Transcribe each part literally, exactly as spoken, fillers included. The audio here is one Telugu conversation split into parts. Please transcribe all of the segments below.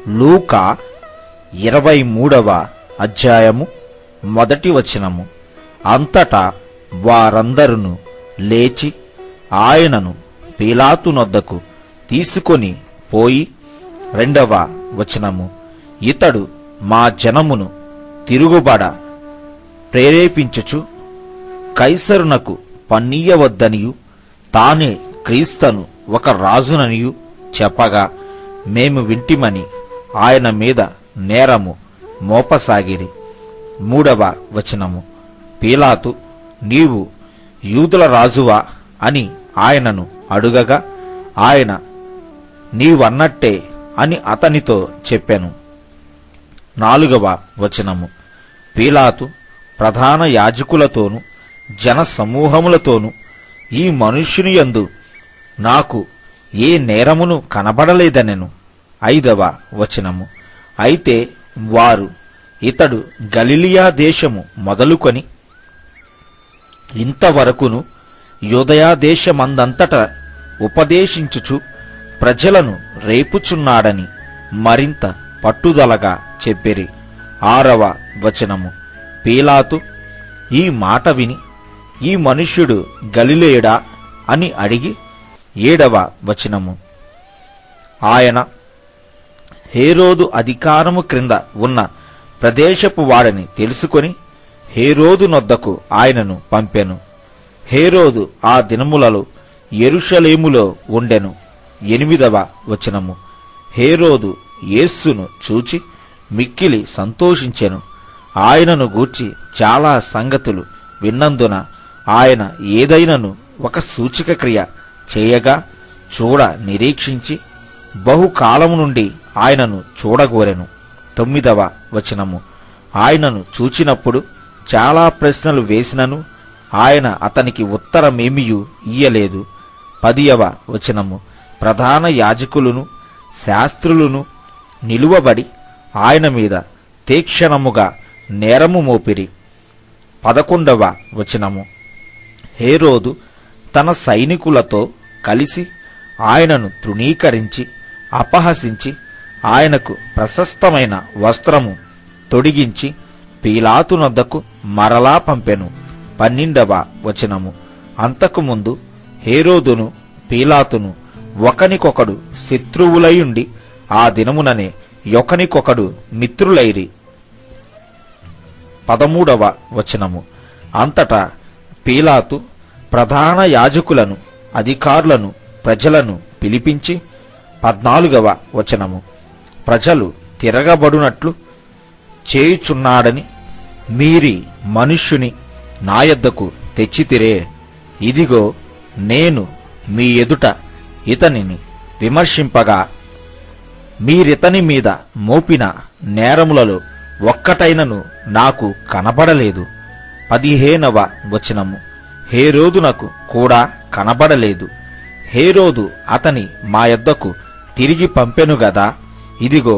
లూకా ఇరవై మూడవ అధ్యాయము మొదటి వచనము. అంతటా వారందరును లేచి ఆయనను పీలాతు నొద్దకు తీసుకొని పోయి, రెండవ వచనము, ఇతడు మా జనమును తిరుగుబడ ప్రేరేపించుచు కైసరునకు పన్నీయవద్దనియు తానే క్రీస్తను ఒక రాజుననియు చెప్పగా మేము వింటిమని ఆయన మీద నేరము మోపసాగిరి. మూడవ వచనము, పీలాతు నీవు యూదుల రాజువా అని ఆయనను అడుగగా ఆయన నీవన్నట్టే అని అతనితో చెప్పెను. నాలుగవ వచనము, పీలాతు ప్రధాన యాజకులతోనూ జన సమూహములతోనూ ఈ మనుష్యుని యందు నాకు ఏ నేరమును కనబడలేదనెను. ఐదవ వచనము, అయితే వారు ఇతడు గలిలియా దేశము మొదలుకొని ఇంతవరకును యూదయా దేశమందంతట ఉపదేశించుచు ప్రజలను రేపుచున్నాడని మరింత పట్టుదలగా చెప్పిరి. ఆరవ వచనము, పీలాతు ఈ మాట విని ఈ మనుష్యుడు గలిలేయుడా అని అడిగి, ఏడవ వచనము, ఆయన హేరోదు అధికారము క్రింద ఉన్న ప్రదేశపు వాడని తెలుసుకొని హేరోదు నొద్దకు ఆయనను పంపెను. హేరోదు ఆ దినములలో యెరూషలేములో ఉండెను. ఎనిమిదవ వచనము, హేరోదు యేసును చూచి మిక్కిలి సంతోషించెను. ఆయనను గూర్చి చాలా సంగతులు విన్నందున ఆయన ఏదైనను ఒక సూచక క్రియ చేయగా చూడ నిరీక్షించి బహుకాలము నుండి ఆయనను చూడగోరెను. తొమ్మిదవ వచనము, ఆయనను చూచినప్పుడు చాలా ప్రశ్నలు వేసినను ఆయన అతనికి ఉత్తరమేమియూ ఇయ్యలేదు. పదియవ వచనము, ప్రధాన యాజకులును శాస్త్రులును నిలువబడి ఆయన మీద తీక్షణముగా నేరము మోపిరి. పదకొండవ వచనము, హేరోదు తన సైనికులతో కలిసి ఆయనను తృణీకరించి అపహసించి ఆయనకు ప్రశస్తమైన వస్త్రము తొడిగించి పీలాతు నొద్దకు మరలా పంపెను. పన్నెండవ వచనము, అంతకుముందు హేరోదును పీలాతును ఒకనికొకడు శత్రువులయుండి ఆ దినముననే ఒకనికొకడు మిత్రులైరి. పదమూడవ వచనము, అంతటా పీలాతు ప్రధాన యాజకులను అధికారులను ప్రజలను పిలిపించి, పద్నాలుగవ వచనము, ప్రజలు తిరగబడునట్లు చేయుచున్నాడని మీరి మనుష్యుని నా యొద్దకు తెచ్చితిరే. ఇదిగో నేను మీ ఎదుట ఇతనిని విమర్శింపగా మీరితని మీద మోపిన నేరములలో ఒక్కటైనను నాకు కనబడలేదు. పదిహేనవ వచనము, హేరోదునకు కూడా కనబడలేదు. హేరోదు అతని మా యొద్దకు తిరిగి పంపెను గదా, ఇదిగో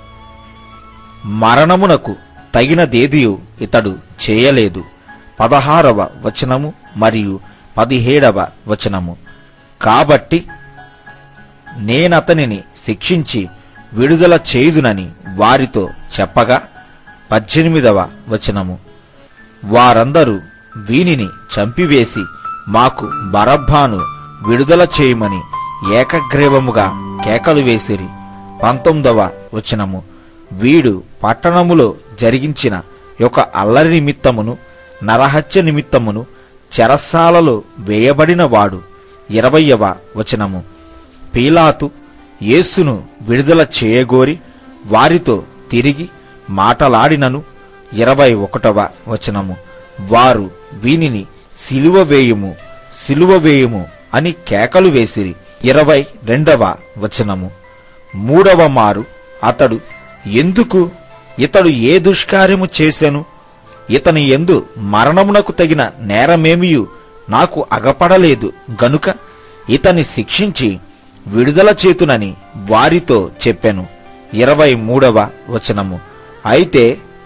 మరణమునకు తగినదేదియు ఇతడు చేయలేదు. పదహారవ వచనము మరియు పదిహేడవ వచనము, కాబట్టి నేనతనిని శిక్షించి విడుదల చేయుదునని వారితో చెప్పగా. పద్దెనిమిదవ వచనము, వారందరూ వీనిని చంపివేసి మాకు బరబ్బాను విడుదల చేయమని ఏకగ్రీవముగా కేకలు వేసిరి. పంతొమ్మిదవ వచనము, వీడు పట్టణములో జరిగించిన యొక్క అల్లరి నిమిత్తమును నరహత్య నిమిత్తమును చెరసాలలో వేయబడిన వాడు. ఇరవయవ వచనము, పీలాతు యేసును విడుదల చేయగోరి వారితో తిరిగి మాటలాడినను. ఇరవై ఒకటవ వచనము, వారు వీనిని సిలువ వేయుము సిలువ వేయుము అని కేకలు వేసిరి. ఇరవై రెండవ వచనము, మూడవ మారు అతడు ఎందుకు ఇతడు ఏ దుష్కార్యము చేసెను, ఇతని యందు మరణమునకు తగిన నేరమేమియు నాకు అగపడలేదు గనుక ఇతని శిక్షించి విడుదల చేతునని వారితో చెప్పెను. ఇరవై మూడవ వచనము, అయితే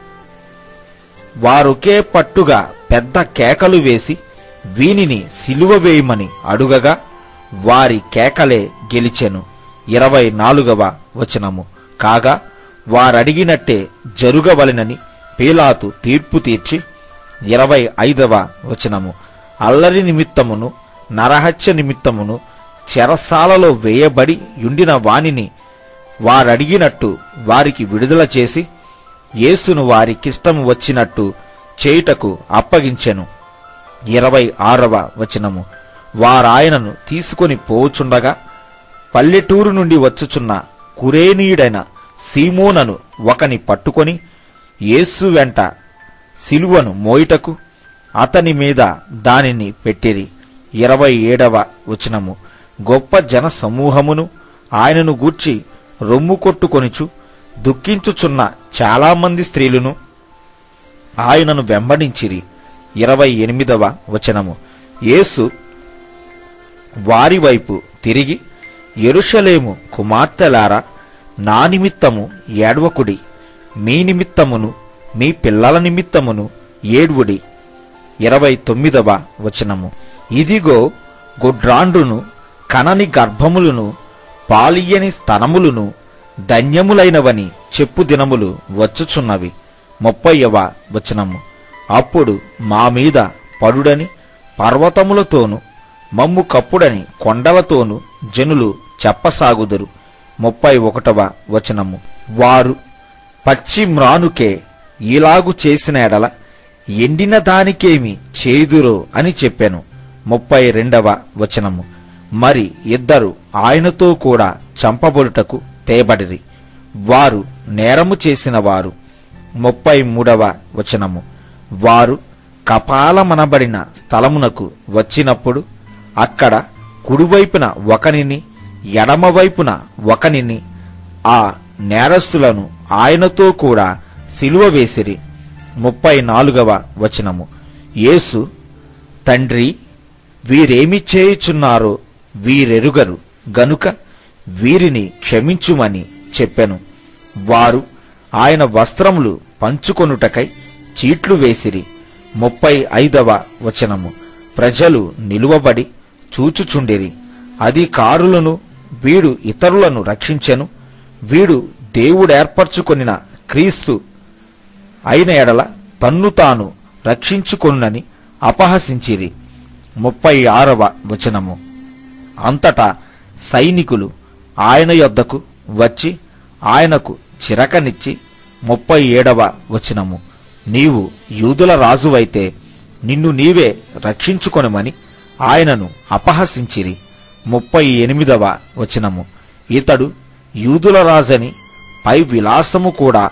వారొకే పట్టుగా పెద్ద కేకలు వేసి వీనిని సిలువ వేయమని అడుగగా వారి కేకలే గెలిచెను. ఇరవై నాలుగవ వచనము, కాగా వారడిగినట్టే జరుగవలెనని పీలాతు తీర్పు తీర్చి ఇరవై ఐదవ వచనము అల్లరి నిమిత్తమును నరహత్య నిమిత్తమును చెరసాలలో వేయబడి యుండిన వానిని వారడిగినట్టు వారికి విడుదల చేసి యేసును వారికిష్టము వచ్చినట్టు చేయుటకు అప్పగించెను. ఇరవై ఆరవ వచనము వారాయనను తీసుకొని పోవుచుండగా పల్లెటూరు నుండి వచ్చుచున్న కురేనీయుడైన సీమోనను ఒకని పట్టుకొని యేసు వెంట సిలువను మోయుటకు అతని మీద దానిని పెట్టిరి. ఇరవై ఏడవ వచనము గొప్ప జన సమూహమును ఆయనను గూర్చి రొమ్ము కొట్టుకొనుచు దుఃఖించుచున్న చాలామంది స్త్రీలను ఆయనను వెంబడించిరి. ఇరవై ఎనిమిదవ వచనము యేసు వారి వైపు తిరిగి యెరూషలేము కుమార్తెలారా, నా నిమిత్తము ఏడ్వకుడి, మీ నిమిత్తమును మీ పిల్లల నిమిత్తమును ఏడ్వుడి. ఇరవై తొమ్మిదవ వచనము ఇదిగో గొడ్రాండ్రును కనని గర్భములను పాలియని స్తనములను ధన్యములైనవని చెప్పు దినములు వచ్చుచున్నవి. ముప్పైవ వచనము అప్పుడు మా మీద పడుడని పర్వతములతోనూ మమ్ము కప్పుడని కొండలతోనూ జనులు చెప్పసాగుదురు. ముప్పై ఒకటవ వచనము వారు పచ్చి మ్రానుకే ఇలాగు చేసిన ఎడల ఎండిన దానికేమి చేదురో అని చెప్పెను. ముప్పై రెండవ వచనము మరి ఇద్దరు ఆయనతో కూడా చంపబడుటకు తేబడిరి, వారు నేరము చేసిన వారు. ముప్పై మూడవ వచనము వారు కపాలమనబడిన స్థలమునకు వచ్చినప్పుడు అక్కడ కుడివైపున ఒకనిని ఎడమవైపున ఒకనిని ఆ నేరస్తులను ఆయనతో కూడా సిలువ వేసిరి. ముప్పై నాలుగవ వచనము యేసు తండ్రి, వీరేమి చేయుచున్నారో వీరెరుగరు గనుక వీరిని క్షమించుమని చెప్పెను. వారు ఆయన వస్త్రములు పంచుకొనుటకై చీట్లు వేసిరి. ముప్పై ఐదవ వచనము ప్రజలు నిలువబడి చూచుచుండిరి. అధికారులను వీడు ఇతరులను రక్షించెను, వీడు దేవుడేర్పరచుకొనిన క్రీస్తు అయిన ఎడల తన్ను తాను రక్షించుకొనునని అపహసించిరి. ముప్పై ఆరవ వచనము అంతటా సైనికులు ఆయన యొద్దకు వచ్చి ఆయనకు చిరకనిచ్చి ముప్పై ఏడవ వచనము నీవు యూదుల రాజువైతే నిన్ను నీవే రక్షించుకొనమని ఆయనను అపహసించిరి. ముప్పై ఎనిమిదవ వచనము ఇతడు యూదుల రాజని పై విలాసము కూడా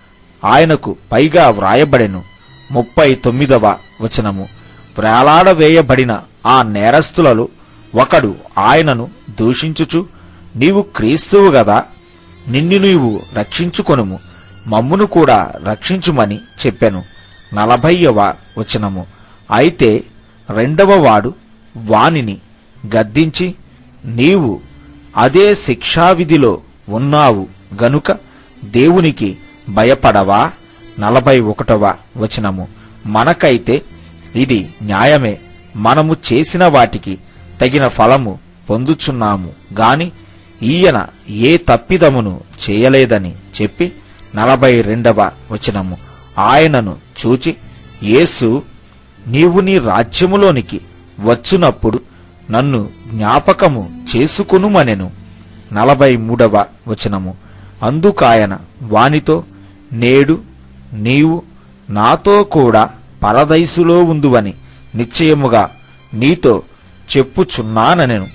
ఆయనకు పైగా వ్రాయబడెను. ముప్పై తొమ్మిదవ వచనము వ్రేలాడవేయబడిన ఆ నేరస్తులలో ఒకడు ఆయనను దూషించుచు నీవు క్రీస్తువు గదా, నిన్ను నీవు రక్షించుకొనుము, మమ్మును కూడా రక్షించుమని చెప్పెను. నలభైవ వచనము అయితే రెండవ వాడు వానిని గద్దించి నీవు అదే శిక్షావిధిలో ఉన్నావు గనుక దేవునికి భయపడవా? నలభై ఒకటవ వచనము మనకైతే ఇది న్యాయమే, మనము చేసిన వాటికి తగిన ఫలము పొందుచున్నాము గాని ఈయన ఏ తప్పిదమును చేయలేదని చెప్పి నలభై రెండవ వచనము ఆయనను చూచి యేసు, నీవు నీ రాజ్యములోనికి వచ్చునప్పుడు నన్ను జ్ఞాపకము చేసుకొనుమనెను. నలభై మూడవ వచనము అందుకాయన వానితో నేడు నీవు నాతో కూడా పరదైసులో ఉందువని నిశ్చయముగా నీతో చెప్పుచున్నానెను.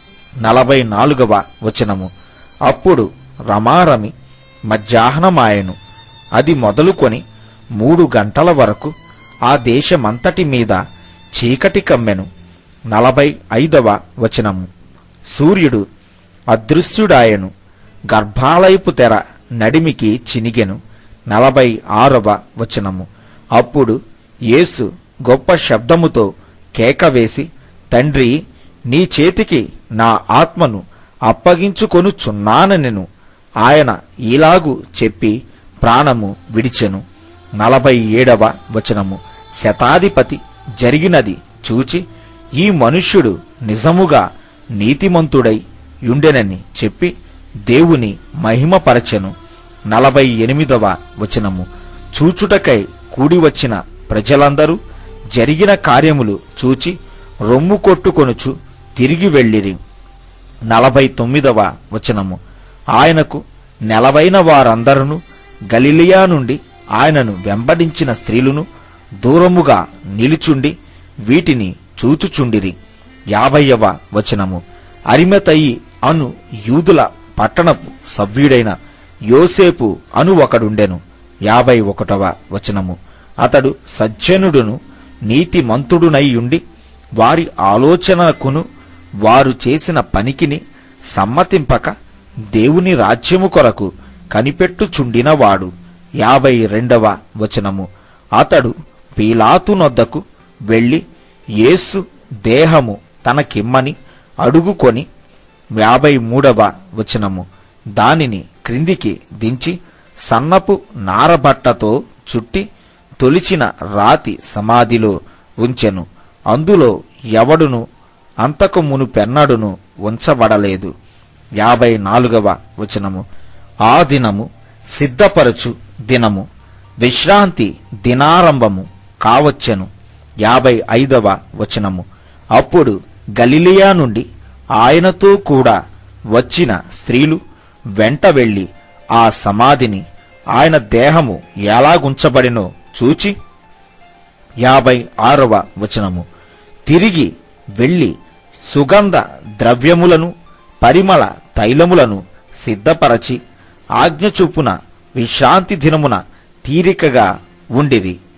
నలభై నాలుగవ వచనము అప్పుడు రమారమి మధ్యాహ్నమాయెను. అది మొదలుకొని మూడు గంటల వరకు ఆ దేశమంతటి మీద చీకటి కమ్మెను. నలభై ఐదవ వచనము సూర్యుడు అదృశ్యుడాయెను, గర్భాలయపు తెర నడిమికి చినిగెను. నలభై ఆరవ వచనము అప్పుడు యేసు గొప్ప శబ్దముతో కేకవేసి తండ్రి, నీ చేతికి నా ఆత్మను అప్పగించుకొనుచున్నానెను. ఆయన ఇలాగు చెప్పి ప్రాణము విడిచెను. నలభై ఏడవ వచనము శతాధిపతి జరిగినది చూచి ఈ మనుష్యుడు నిజముగా నీతిమంతుడై యుండెనని చెప్పి దేవుని మహిమపరచెను. నలభై ఎనిమిదవ వచనము. చూచుటకై కూడి వచ్చిన ప్రజలందరూ జరిగిన కార్యములు చూచి రొమ్ము కొట్టుకొనుచు తిరిగి వెళ్ళిరి. నలభై తొమ్మిదవ వచనము. ఆయనకు నెలవైన వారందరూ గలిలయా నుండి ఆయనను వెంబడించిన స్త్రీలను దూరముగా నిలుచుండి వీటిని చూచుచుండిరి. యాభైవ వచనము. అరిమతయి అను యూదుల పట్టణపు సభ్యుడైన యోసేపు అను ఒకడుండెను. యాభై ఒకటవ వచనము. అతడు సజ్జనుడును నీతిమంతుడునైయుండి వారి ఆలోచనకును వారు చేసిన పనికిని సమ్మతింపక దేవుని రాజ్యము కొరకు కనిపెట్టుచుండినవాడు. యాభై రెండవ వచనము. అతడు పీలాతునొద్దకు వెళ్ళి యేసు దేహము తనకిమ్మని అడుగుకొని. యాభై మూడవ వచనము. దానిని క్రిందికి దించి సన్నపు నారబట్టతో చుట్టి తొలిచిన రాతి సమాధిలో ఉంచెను. అందులో ఎవడును అంతకు మునుపెన్నడును ఉంచబడలేదు. యాభై నాలుగవ వచనము. ఆ దినము సిద్ధపరచు దినము, విశ్రాంతి దినారంభము కావచ్చెను. యాభై ఐదవ వచనము. అప్పుడు గలిలయా నుండి ఆయనతో కూడా వచ్చిన స్త్రీలు వెంట వెళ్లి ఆ సమాధిని ఆయన దేహము ఎలాగుంచబడినో చూచి. యాభై ఆరవ వచనము. తిరిగి వెళ్లి సుగంధ ద్రవ్యములను పరిమళ తైలములను సిద్ధపరచి ఆజ్ఞ చొప్పున విశ్రాంతి దినమున తీరికగా ఉండిరి.